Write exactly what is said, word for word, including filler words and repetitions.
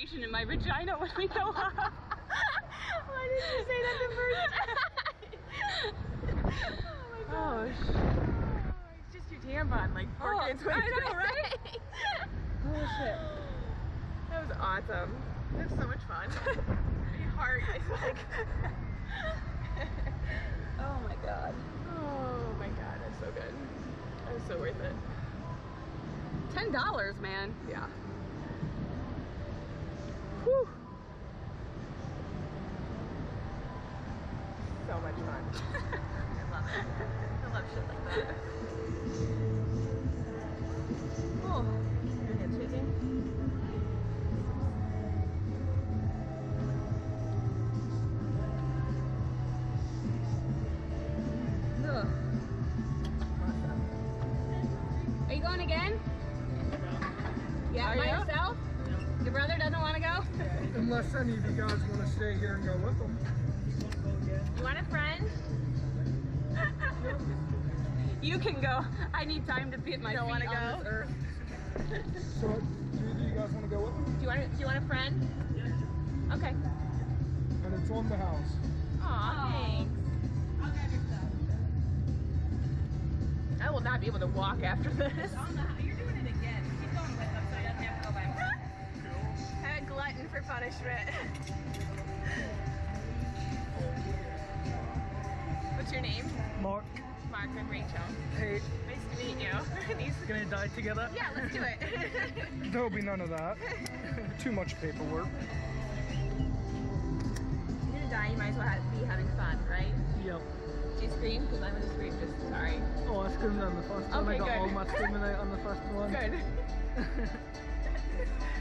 vibration in my vagina when we go up. Why did you say that the first time? Oh my god. Oh, sh It's just your tampon, like, oh, working its way I know, right? Oh shit. That was awesome. That was so much fun. My heart is like... Oh my god. Oh my god, that's so good. That was so worth it. Ten dollars, man. Yeah. Whew. So much fun. I love it. I love shit like that. Oh, your head shaking? Ugh. Awesome. Are you going again? Yeah, Are by you? yourself? Your brother doesn't want to go? Unless any of you guys want to stay here and go with them. You want a friend? You can go. I need time to get my You don't feet wanna on go? this earth. So, do you guys want to go with them? Do you want a, do you want a friend? Okay. And it's on the house. Aw, thanks. I'll grab your stuff. I will not be able to walk after this. You're doing it again. He's going with them, so he doesn't have to go by himself. I'm a glutton for punishment. What's your name? Mark, Mark and Rachel. hey, Nice to meet you. These... gonna die together? Yeah, let's do it. There'll be none of that. Too much paperwork. You're gonna die, you might as well have, be having fun, right? Yep. Do you scream? Because I'm gonna scream, just sorry. Oh, I screamed on the first one. Okay, I got good. all my screaming out on the first one. Good.